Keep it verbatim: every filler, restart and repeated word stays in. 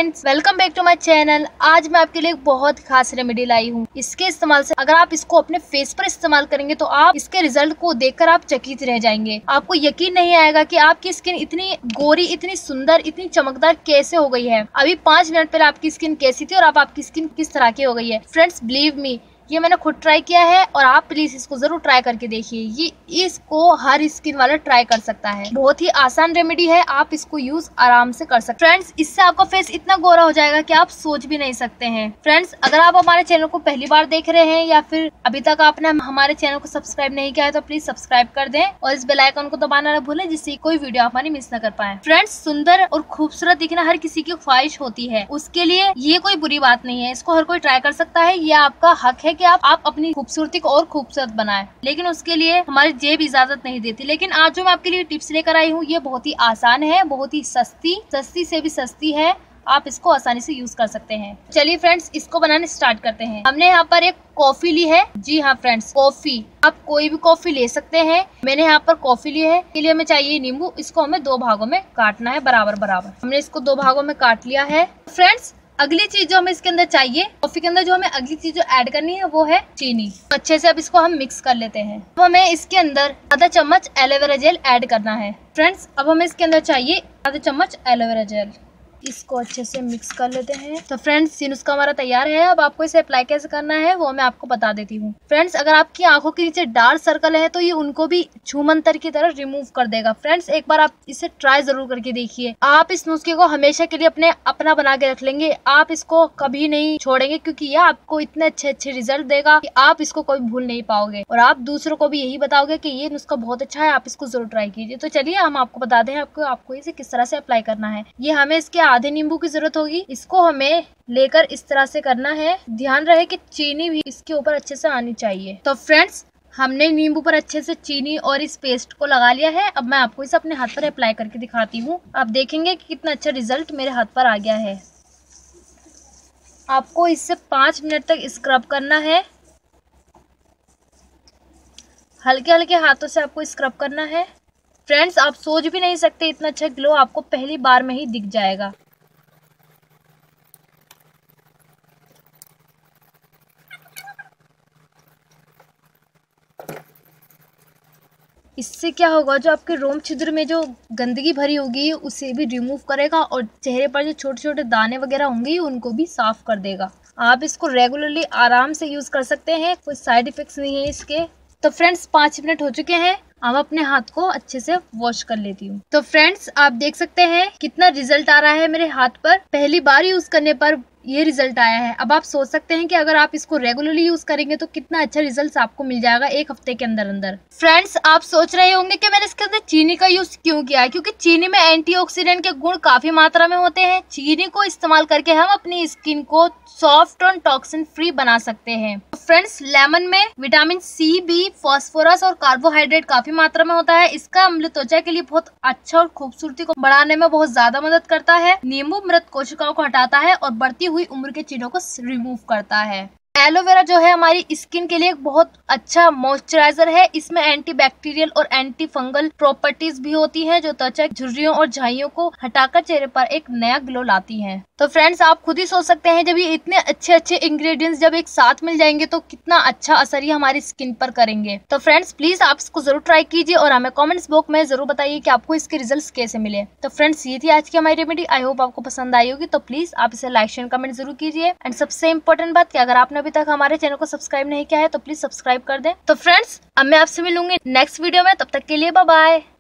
Friends, welcome back to my channel. आज मैं आपके लिए एक बहुत खास रेमेडी लाई हूँ। इसके इस्तेमाल से अगर आप इसको अपने फेस पर इस्तेमाल करेंगे तो आप इसके रिजल्ट को देखकर आप चकित रह जाएंगे। आपको यकीन नहीं आएगा कि आपकी स्किन इतनी गोरी, इतनी सुंदर, इतनी चमकदार कैसे हो गई है। अभी पाँच मिनट पहले आपकी स्किन कैसी थी और अब आपकी स्किन किस तरह की हो गई है। फ्रेंड्स, बिलीव मी, ये मैंने खुद ट्राई किया है और आप प्लीज इसको जरूर ट्राई करके देखिए। ये इसको हर स्किन वाला ट्राई कर सकता है। बहुत ही आसान रेमेडी है, आप इसको यूज आराम से कर सकते हैं। फ्रेंड्स, इससे आपका फेस इतना गोरा हो जाएगा कि आप सोच भी नहीं सकते हैं। फ्रेंड्स, अगर आप हमारे चैनल को पहली बार देख रहे हैं या फिर अभी तक आपने हमारे चैनल को सब्सक्राइब नहीं किया है तो प्लीज सब्सक्राइब कर दें और इस बेल आइकन को दबाना न भूलें, जिससे कोई वीडियो आप हमारी मिस न कर पाए। फ्रेंड्स, सुंदर और खूबसूरत दिखना हर किसी की ख्वाहिश होती है, उसके लिए ये कोई बुरी बात नहीं है। इसको हर कोई ट्राई कर सकता है। ये आपका हक है कि आप, आप अपनी खूबसूरती को और खूबसूरत बनाएं, लेकिन उसके लिए हमारी जेब इजाजत नहीं देती। लेकिन आज जो मैं आपके लिए टिप्स लेकर आई हूँ ये बहुत ही आसान है, बहुत ही सस्ती, सस्ती से भी सस्ती है। आप इसको आसानी से यूज कर सकते हैं। चलिए फ्रेंड्स, इसको बनाने स्टार्ट करते हैं। हमने यहाँ पर एक कॉफी ली है। जी हाँ फ्रेंड्स, कॉफी, आप कोई भी कॉफी ले सकते हैं। मैंने यहाँ पर कॉफी ली है। इसके लिए हमें चाहिए नींबू। इसको हमें दो भागों में काटना है, बराबर बराबर। हमने इसको दो भागों में काट लिया है। फ्रेंड्स, अगली चीज जो हमें इसके अंदर चाहिए, कॉफी के अंदर जो हमें अगली चीज जो ऐड करनी है वो है चीनी। अच्छे से अब इसको हम मिक्स कर लेते हैं। अब हमें इसके अंदर आधा चम्मच एलोवेरा जेल ऐड करना है। फ्रेंड्स, अब हमें इसके अंदर चाहिए आधा चम्मच एलोवेरा जेल। इसको अच्छे से मिक्स कर लेते हैं। तो फ्रेंड्स, ये नुस्खा हमारा तैयार है। अब आपको इसे अप्लाई कैसे करना है वो मैं आपको बता देती हूँ। फ्रेंड्स, अगर आपकी आंखों के नीचे डार्क सर्कल है तो ये उनको भी छूमंतर की तरह रिमूव कर देगा। फ्रेंड्स, एक बार आप इसे ट्राई जरूर करके देखिए। आप इस नुस्खे को हमेशा के लिए अपने अपना बना के रख लेंगे। आप इसको कभी नहीं छोड़ेंगे, क्योंकि यह आपको इतने अच्छे अच्छे रिजल्ट देगा कि आप इसको कभी भूल नहीं पाओगे और आप दूसरों को भी यही बताओगे कि ये नुस्खा बहुत अच्छा है, आप इसको जरूर ट्राई कीजिए। तो चलिए हम आपको बता दें आपको आपको इसे किस तरह से अप्लाई करना है। ये हमें इसके आधे नींबू की जरूरत होगी। इसको हमें लेकर इस तरह से करना है। ध्यान रहे कि चीनी भी इसके ऊपर अच्छे से आनी चाहिए। तो फ्रेंड्स, हमने नींबू पर अच्छे से चीनी और इस पेस्ट को लगा लिया है। अब मैं आपको इसे अपने हाथ पर अप्लाई करके दिखाती हूँ। आप देखेंगे कि कितना अच्छा रिजल्ट मेरे हाथ पर आ गया है। आपको इससे पाँच मिनट तक स्क्रब करना है। हल्के हल्के हाथों से आपको स्क्रब करना है। फ्रेंड्स, आप सोच भी नहीं सकते इतना अच्छा ग्लो आपको पहली बार में ही दिख जाएगा। इससे क्या होगा, जो आपके रोम छिद्र में जो गंदगी भरी होगी उसे भी रिमूव करेगा और चेहरे पर जो छोटे छोटे दाने वगैरह होंगे उनको भी साफ कर देगा। आप इसको रेगुलरली आराम से यूज कर सकते हैं, कोई साइड इफेक्ट्स नहीं है इसके। तो फ्रेंड्स, पाँच मिनट हो चुके हैं। अब अपने हाथ को अच्छे से वॉश कर लेती हूँ। तो फ्रेंड्स, आप देख सकते हैं कितना रिजल्ट आ रहा है मेरे हाथ पर। पहली बार यूज करने पर ये रिजल्ट आया है। अब आप सोच सकते हैं कि अगर आप इसको रेगुलरली यूज करेंगे तो कितना अच्छा रिजल्ट आपको मिल जाएगा एक हफ्ते के अंदर अंदर। फ्रेंड्स, आप सोच रहे होंगे कि मैंने इसके अंदर चीनी का यूज क्यों किया है, क्योंकि चीनी में एंटीऑक्सीडेंट के गुण काफी मात्रा में होते हैं। चीनी को इस्तेमाल करके हम अपनी स्किन को सॉफ्ट और टॉक्सिन फ्री बना सकते हैं। फ्रेंड्स, लेमन में विटामिन सी, बी, फास्फोरस और कार्बोहाइड्रेट काफी मात्रा में होता है। इसका अम्ल त्वचा के लिए बहुत अच्छा और खूबसूरती को बढ़ाने में बहुत ज्यादा मदद करता है। नींबू मृत कोशिकाओं को हटाता है और बढ़ती हुई उम्र के चिन्हों को रिमूव करता है। एलोवेरा जो है हमारी स्किन के लिए एक बहुत अच्छा मॉइस्चराइजर है। इसमें एंटीबैक्टीरियल और एंटी फंगल प्रॉपर्टीज भी होती हैं जो त्वचा झुर्रियों और झाइयों को हटाकर चेहरे पर एक नया ग्लो लाती हैं। तो फ्रेंड्स, आप खुद ही सोच सकते हैं जब ये इतने अच्छे अच्छे इंग्रेडिएंट्स जब एक साथ मिल जाएंगे तो कितना अच्छा असर ये हमारी स्किन पर करेंगे। तो फ्रेंड्स, प्लीज आप इसको जरूर ट्राई कीजिए और हमें कमेंट्स बॉक्स में जरूर बताइए कि आपको इसके रिजल्ट्स कैसे मिले। तो फ्रेंड्स, ये थी आज की हमारी रेमेडी। आई होप आपको पसंद आई होगी। तो प्लीज आप इसे लाइक शेयर कमेंट जरूर कीजिए। एंड सबसे इम्पोर्टेंट बात कि अगर आपने अभी तक हमारे चैनल को सब्सक्राइब नहीं किया है तो प्लीज सब्सक्राइब कर दें। तो फ्रेंड्स, अब मैं आपसे मिलूंगी नेक्स्ट वीडियो में। तब तक के लिए बाय बाय।